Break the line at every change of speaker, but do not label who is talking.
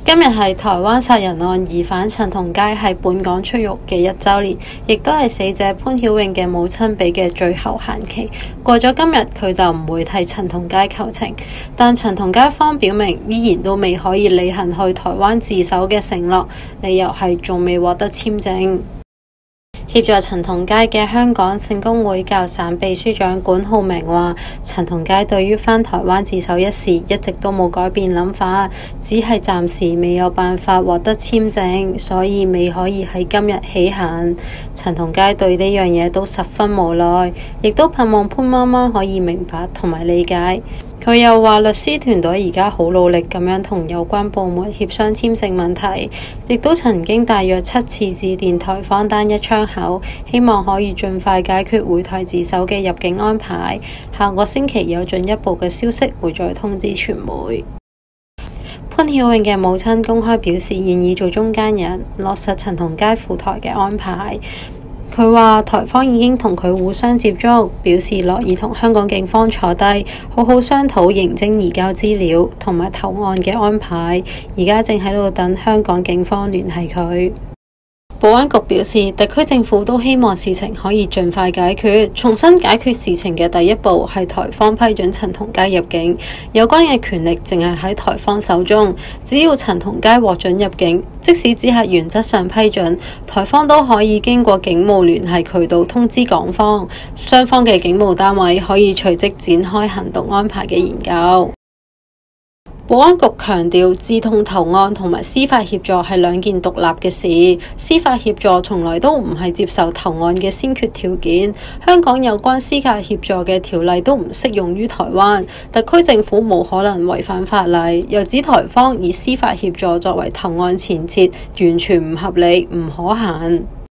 今日係台灣殺人案疑犯陳同佳喺本港出獄嘅1週年，亦都係死者潘曉穎嘅母親俾嘅最後限期。過咗今日，佢就唔會替陳同佳求情，但陳同佳方表明依然都未可以履行去台灣自首嘅承諾，理由係仲未獲得簽證。協助陳同佳嘅香港聖公會教省秘書長管浩明話：陳同佳對於返台灣自首一事一直都冇改變諗法，只係暫時未有辦法獲得簽證，所以未可以喺今日起行。陳同佳對呢樣嘢都十分無奈，亦都盼望潘媽媽可以明白同埋理解。佢又話律師團隊而家好努力咁樣同有關部門協商簽證問題，亦都曾經大約7次致電台方單一窗口，希望可以盡快解決回台自首嘅入境安排。下個星期有進一步嘅消息會再通知傳媒。潘曉穎嘅母親公開表示願意做中間人，落實陳同佳赴台嘅安排。佢話台方已經同佢互相接觸，表示樂意同香港警方坐低好好商討刑偵移交資料同埋投案嘅安排，而家正喺度等香港警方聯繫佢。保安局表示，特區政府都希望事情可以盡快解決，重新解決事情嘅第一步係台方批准陳同佳入境，有關嘅權力淨係喺台方手中，只要陳同佳獲准入境，即使只係原則上批准，台方都可以經過警務聯繫渠道通知港方，雙方嘅警務單位可以隨即展開行動安排嘅研究。保安局強調，自動投案同埋司法協助係兩件獨立嘅事，司法協助從來都唔係接受投案嘅先決條件。香港有關司法協助嘅條例都唔適用於台灣，特區政府冇可能違反法例。又指台方以司法協助作為投案前設，完全唔合理、唔可行。